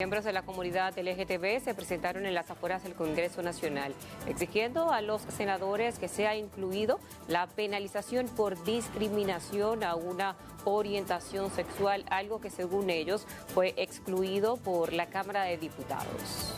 Miembros de la comunidad LGTB se presentaron en las afueras del Congreso Nacional, exigiendo a los senadores que sea incluido la penalización por discriminación a una orientación sexual, algo que según ellos fue excluido por la Cámara de Diputados.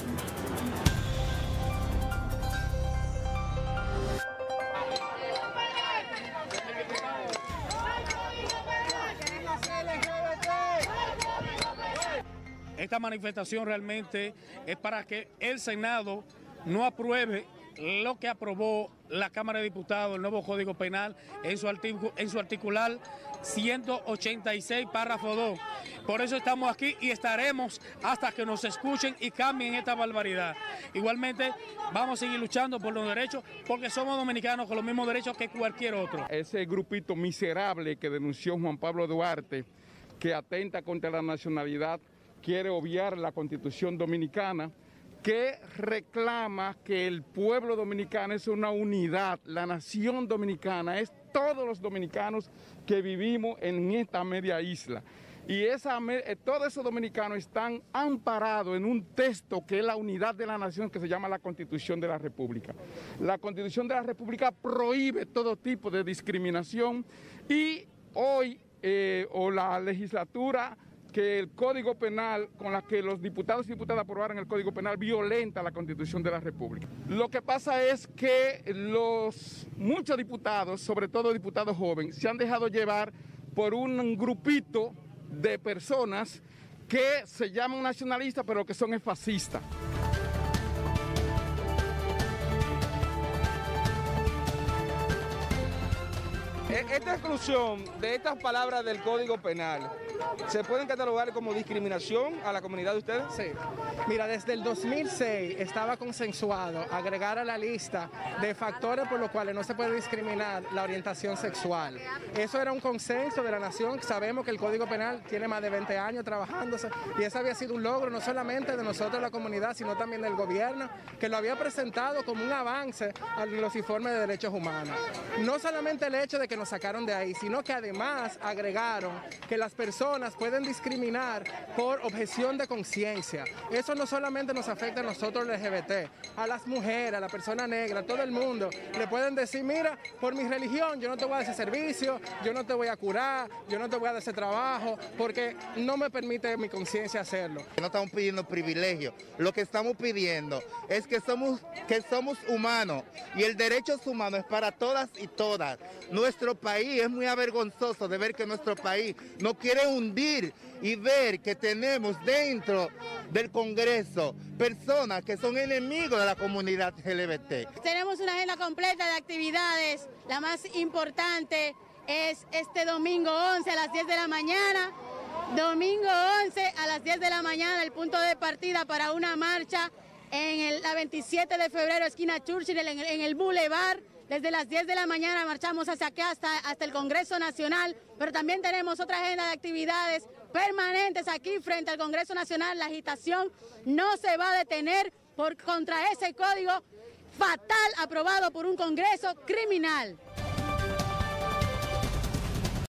Esta manifestación realmente es para que el Senado no apruebe lo que aprobó la Cámara de Diputados, el nuevo Código Penal, en su articular 186, párrafo 2. Por eso estamos aquí y estaremos hasta que nos escuchen y cambien esta barbaridad. Igualmente vamos a seguir luchando por los derechos, porque somos dominicanos con los mismos derechos que cualquier otro. Ese grupito miserable que denunció Juan Pablo Duarte, que atenta contra la nacionalidad, quiere obviar la Constitución Dominicana, que reclama que el pueblo dominicano es una unidad, la nación dominicana es todos los dominicanos que vivimos en esta media isla. Y todos esos dominicanos están amparados en un texto que es la unidad de la nación, que se llama la Constitución de la República. La Constitución de la República prohíbe todo tipo de discriminación y hoy, la legislatura, que el Código Penal, con la que los diputados y diputadas aprobaron el Código Penal, violenta la Constitución de la República. Lo que pasa es que muchos diputados, sobre todo diputados jóvenes, se han dejado llevar por un grupito de personas que se llaman nacionalistas, pero lo que son es fascistas. Esta exclusión de estas palabras del Código Penal, ¿se pueden catalogar como discriminación a la comunidad de ustedes? Sí. Mira, desde el 2006 estaba consensuado agregar a la lista de factores por los cuales no se puede discriminar la orientación sexual. Eso era un consenso de la nación. Sabemos que el Código Penal tiene más de 20 años trabajándose y ese había sido un logro no solamente de nosotros, la comunidad, sino también del gobierno, que lo había presentado como un avance a los informes de derechos humanos. No solamente el hecho de que nos sacaron de ahí, sino que además agregaron que las personas pueden discriminar por objeción de conciencia. Eso no solamente nos afecta a nosotros LGBT, a las mujeres, a la persona negra, a todo el mundo. Le pueden decir, mira, por mi religión yo no te voy a dar ese servicio, yo no te voy a curar, yo no te voy a dar ese trabajo, porque no me permite mi conciencia hacerlo. No estamos pidiendo privilegios, lo que estamos pidiendo es que somos humanos y el derecho humano es para todas y todas. Nuestro país es muy avergonzoso de ver que nuestro país no quiere hundir y ver que tenemos dentro del Congreso personas que son enemigos de la comunidad LGBT. Tenemos una agenda completa de actividades, la más importante es este domingo 11 a las 10 de la mañana. Domingo 11 a las 10 de la mañana, el punto de partida para una marcha en la 27 de febrero, esquina Churchill, en el Boulevard. Desde las 10 de la mañana marchamos hacia acá hasta el Congreso Nacional, pero también tenemos otra agenda de actividades permanentes aquí frente al Congreso Nacional. La agitación no se va a detener contra ese código fatal aprobado por un Congreso criminal.